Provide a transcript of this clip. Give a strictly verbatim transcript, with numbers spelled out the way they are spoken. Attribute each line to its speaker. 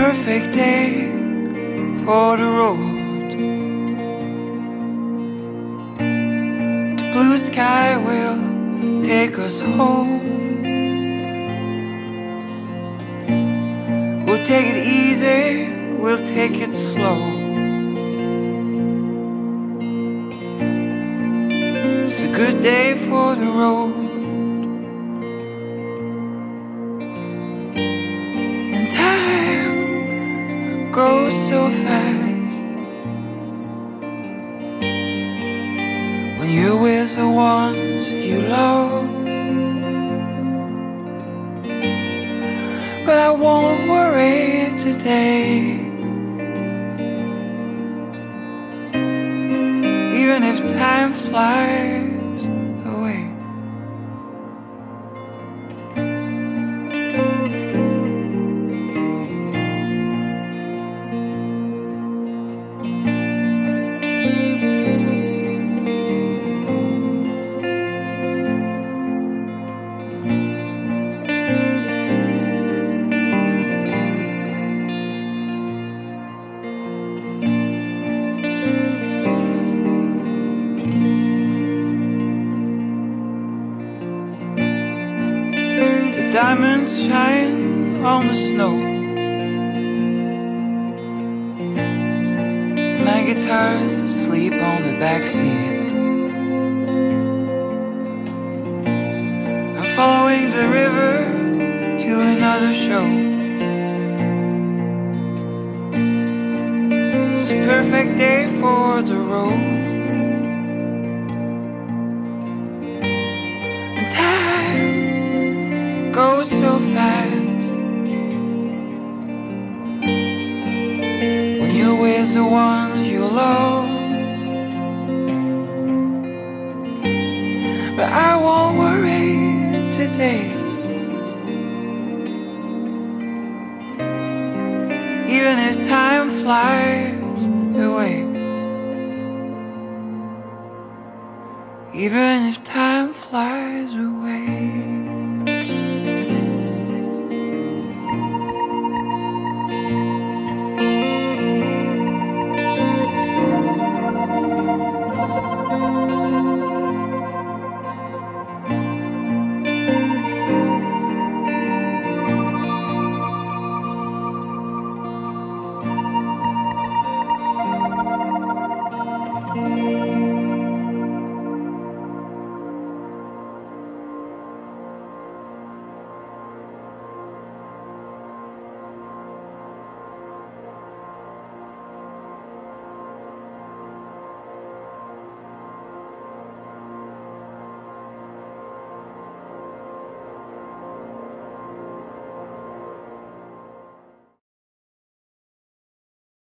Speaker 1: perfect day for the road. The blue sky will take us home. We'll take it easy, we'll take it slow. It's a good day for the road. And time goes so fast when you're with the ones you love. But I won't worry today, even if time flies away. Diamonds shine on the snow. My guitar's asleep on the backseat. I'm following the river to another show. It's a perfect day for the road. And time goes so fast when you're with the ones you love. But I won't worry today, even if time flies away. Even if time flies away.